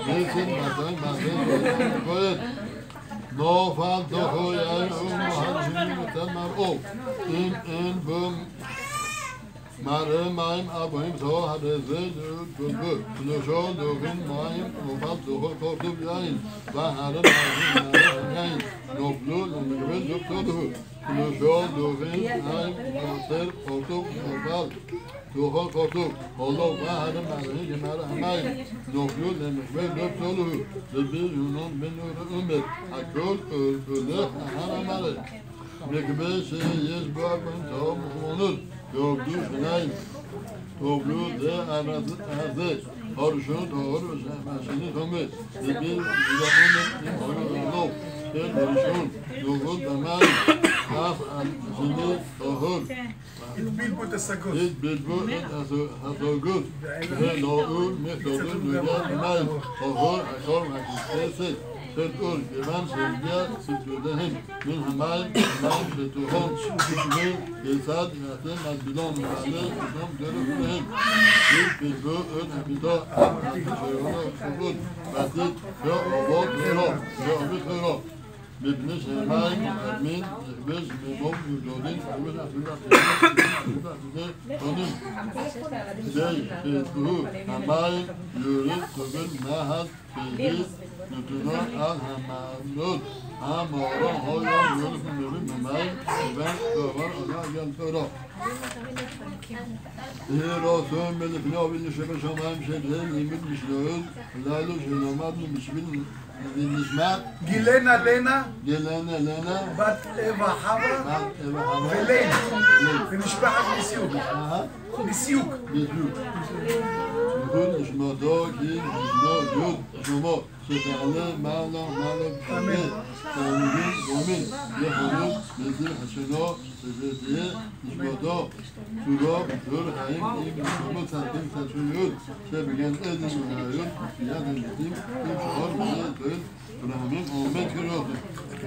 Nilsen Matay Matay Koyet Nofal Tohoyan Hanjin Tamar O in Bum Maim Abim so had a good no show doing Maim Nofal Toho Kotu Yain Bahar Yain no blue no good to no show doing Maim Hotel Kotu Nofal Toho Kotu although Bahar Maim Noflu Nemel Noflu the bill you know Benur I could Haramare Mekbesh yes Bagman Tom Honor Gördü Şenay Toplu de aradı Arşın doğru Mesini Tomet Bir Zidamun Onu Arşın Doğru Damay Kaf Al-Zini Tohur Bilbo Tesagos Bilbo Tesagos Doğru Metodu Nügen May Tohur Akor Makistesi تقول كمان سرجع ستودهم من همال من بتوهم من يساد ياتم البلون على كم درفهم في البؤن هبدا شيوخ سقول بعدين يا أبوات خيرا يا أبي خيرا ببنش همال من بس بموم يجودين أول أفراد خنم جاي في البؤ همال يورد تقول ما هاد في نتونا الهمانود همارا هایم یونف می‌بینیم مای ben över alla hjälper راسون بده فناویل شبه شمایم شده نیمید میشنوید لالو شنومد نمیشبین نشمت גילנה לנה גלנה לנה בת אווה חווה ולן ומשפחת ניסיוק ניסיוק נכון נשמתו כי נשמע יוד שמו שתעלה מעלה אמן תענוגים גורמים יכולות בזיר השנו שתהיה נשמתו צורו בתור חיים עם נשמות צעדים צעצויות שבגן עדן ונהיות ביד הניסים עם שחור בזה תועל ורחמים ועומד כרותם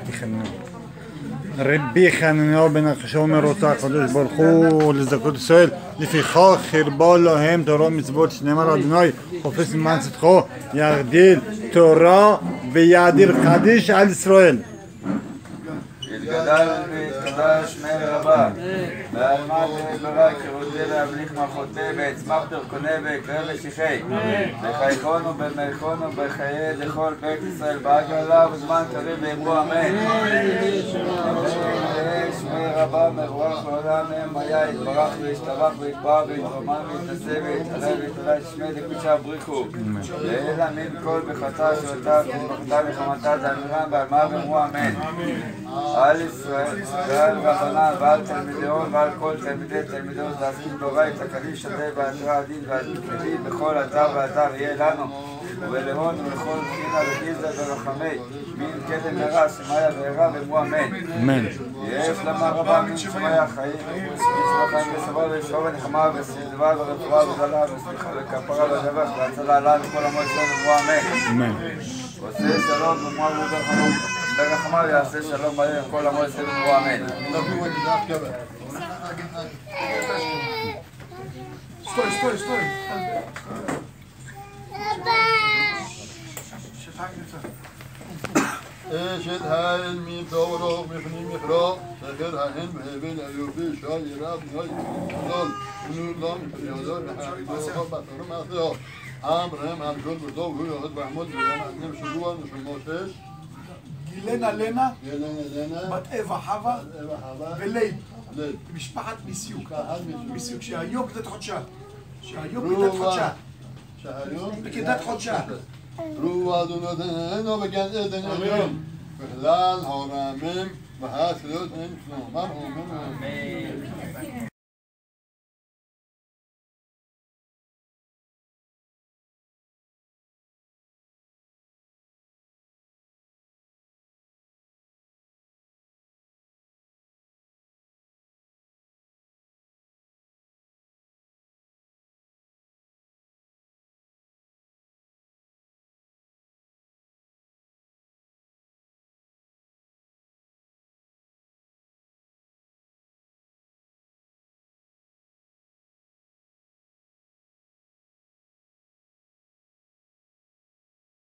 רבי חנניה בן החשומר רוצה הקדוש ברוך הוא לזכות ישראל לפיכך חרבה להם תורה ומצוות שנאמר אדוני חופש למען צדקו יגדיל תורה ויאדיר קדיש על ישראל יתגדל ויתקדש שמי רבה ואלמד ברק ורודה להבליך מלכותי ויצמח דרכוני ויקרב לשיחי וחייכון ובמלכון ובחיי לכל בית ישראל בעגלה ובזמן קריב ואמרו אמן שמי רבה מבורך לעולם מהם היה יתברך וישתבח ויתברא ויתרומן ויתנשא ויתעלה ויתעלה שמי לקודשה בריחו ואל אמין כל בחטא שעותיו תשבחתה וחמתה זמירם ועלמה ואמרו אמן על ישראל ועל רבנן ועל תלמידיון ועל כל תלמידיון להשכיל תורה את הקדיש שדה והתרא הדין והתקדים בכל אתר ואתר יהיה לנו ולהון ולכל חינה וגיזה ורחמי מין קדם מרע שמיה וערה ואמרו אמן יש למה רבה מן שמיה חיים יש בחיים וסבו וישרו ונחמה וסלווה ורפואה וזלה וסליחה וכפרה ודבח והצלה לה וכל עמו ישראל ואמרו אמן עושה שלום ומואר וברחמו ברחמה ויעשה שלום מלא וכל עמו ישראל ואמרו אמן סטוי אשת האל מתורוך מפני מכרו שכר ההן והבל היופי שי רב נוי גדול ונור לו מפריודו וחרידו בתור מעשהו אברהם על כל בטוב הוא יורד בעמוד ויום עדנם שבוע נשמו שש גילנה לנה גלנה בת אווה חווה ולן לב משפחת ניסיוק מיסיוק שהיום כדת חודשה שהיום כדת חודשה שהיום בכדת חודשה רוח אדונותינו בגן עדן עליון בכלל העולמים והחיות הם שלומם אמן